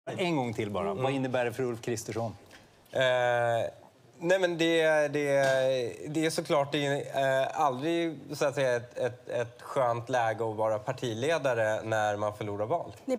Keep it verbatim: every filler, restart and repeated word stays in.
En gång till bara. Mm. Vad innebär det för Ulf Kristersson? Eh, nej men det, det, det är såklart det är, eh, aldrig så att säga, ett, ett, ett skönt läge att vara partiledare när man förlorar val.